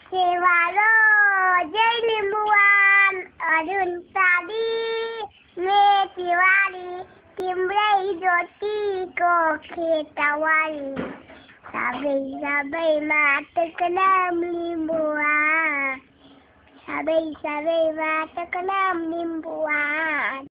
सेवारो जय लिम्बुवान अरुण सादी मेतीवारी तिम्रै ज्योतिको खेतवारी सबै माटोको नाम लिम्बुवान सबै माटोको नाम लिम्बुवान।